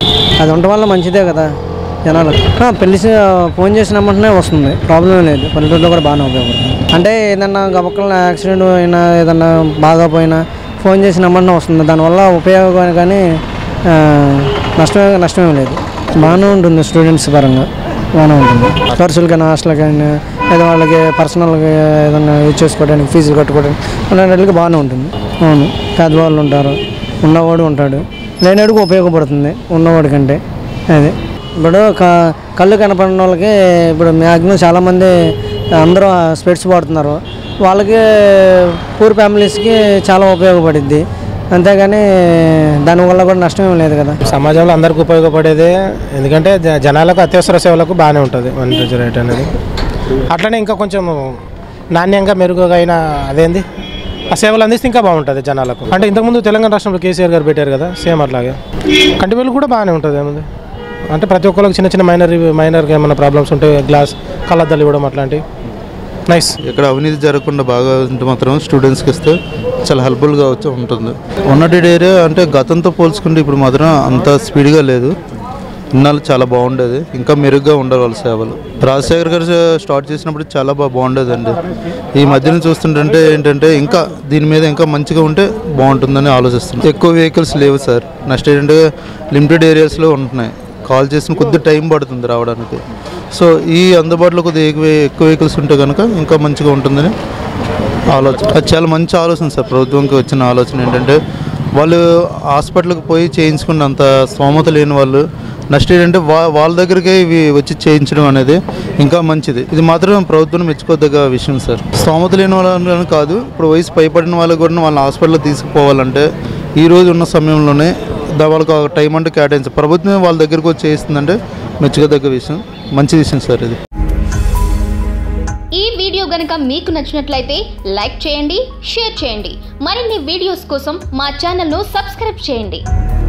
అది ఉండటం వల్ల మంచిదే కదా జనాలు. పెళ్లి ఫోన్ చేసినమ్మంటేనే వస్తుంది, ప్రాబ్లం లేదు. పల్లెటూరులో కూడా బాగానే ఉపయోగపడుతుంది. అంటే ఏదన్నా గబక్కల యాక్సిడెంట్ అయినా ఏదన్నా బాగాపోయినా ఫోన్ చేసినమ్మంటేనే వస్తుంది. దానివల్ల ఉపయోగం కానీ నష్టమే లేదు. బాగానే ఉంటుంది. స్టూడెంట్స్ పరంగా బాగానే ఉంటుంది. ఖర్చులకైనా హాస్టల్కైనా లేదా వాళ్ళకి పర్సనల్గా ఏదైనా యూజ్ చేసుకోవడానికి ఫీజులు కట్టుకోవడానికి అలాంటి బాగానే ఉంటుంది. అవును, పెద్దవాళ్ళు ఉంటారు, ఉన్నవాడు ఉంటాడు, లేనివాడికి ఉపయోగపడుతుంది ఉన్నవాడి కంటే. అది ఇప్పుడు కళ్ళు కనపడిన వాళ్ళకి ఇప్పుడు మ్యాక్సిమం చాలామంది అందరూ స్పెట్స్ వాడుతున్నారు. వాళ్ళకి పూర్ ఫ్యామిలీస్కి చాలా ఉపయోగపడుద్ది. అంతేగాని దానివల్ల కూడా నష్టం ఏం లేదు కదా. సమాజంలో అందరికీ ఉపయోగపడేదే. ఎందుకంటే జనాలకు అత్యవసర సేవలకు బాగానే ఉంటుంది 108 అనేది. అట్లనే ఇంకా కొంచెం నాణ్యంగా మెరుగుగా అయినా అదేంది ఆ సేవలు అందిస్తే ఇంకా బాగుంటుంది జనాలకు. అంటే ఇంతకుముందు తెలంగాణ రాష్ట్రంలో కేసీఆర్ గారు పెట్టారు కదా, సేమ్ అట్లాగే కంటి వెలుగు కూడా బాగానే ఉంటుంది. ఏముంది అంటే ప్రతి ఒక్కరికి చిన్న చిన్న మైనర్గా ఏమైనా ప్రాబ్లమ్స్ ఉంటే గ్లాస్ కళ్ళద్దాలు ఇవ్వడం అట్లాంటివి నైస్. ఇక్కడ అవినీతి జరగకుండా బాగా ఉంటే మాత్రం స్టూడెంట్స్కి ఇస్తే చాలా హెల్ప్ఫుల్గా ఉంటుంది. 108 ఏరియా అంటే గతంతో పోల్చుకుంటే ఇప్పుడు మాత్రం అంత స్పీడ్గా లేదు. ఇన్నాళ్ళు చాలా బాగుండేది, ఇంకా మెరుగ్గా ఉండేది వాళ్ళ సేవలు. రాజశేఖర్ గారు స్టార్ట్ చేసినప్పుడు చాలా బాగుండేదండి. ఈ మధ్యన చూస్తుంటే ఏంటంటే ఇంకా దీని మీద ఇంకా మంచిగా ఉంటే బాగుంటుందని ఆలోచిస్తున్నాం. ఎక్కువ వెహికల్స్ లేవు సార్, నెక్స్ట్ ఏంటంటే లిమిటెడ్ ఏరియాస్లో ఉంటున్నాయి. కాల్ చేసిన కొద్ది టైం పడుతుంది రావడానికి. సో ఈ అందుబాటులో కొద్దిగా ఎక్కువ వెహికల్స్ ఉంటే కనుక ఇంకా మంచిగా ఉంటుందని ఆలోచన. అది చాలా మంచి ఆలోచన సార్. ప్రభుత్వంకి వచ్చిన ఆలోచన ఏంటంటే వాళ్ళు హాస్పిటల్కి పోయి చేయించుకున్న అంత స్తోమత లేని వాళ్ళు నెక్స్ట్ ఏంటంటే వాళ్ళ దగ్గరికి ఇవి వచ్చి చేయించడం అనేది ఇంకా మంచిది. ఇది మాత్రం ప్రభుత్వం మెచ్చుకోదగ్గ విషయం సార్. స్తోమత లేని వాళ్ళని కాదు, ఇప్పుడు వయసు పైపడిన వాళ్ళకి కూడా వాళ్ళని హాస్పిటల్కి తీసుకుపోవాలంటే ఈ రోజు ఉన్న సమయంలోనే వాళ్ళకి టైం అంటే కేటాయించాలి. ప్రభుత్వం వాళ్ళ దగ్గరికి వచ్చి చేస్తుందంటే మెచ్చుకోదగ్గ విషయం, మంచి విషయం సార్ ఇది. ఈ వీడియో గనుక మీకు నచ్చినట్లయితే లైక్ చేయండి, షేర్ చేయండి. మరిన్ని వీడియోస్ కోసం మా ఛానల్ను సబ్స్క్రైబ్ చేయండి.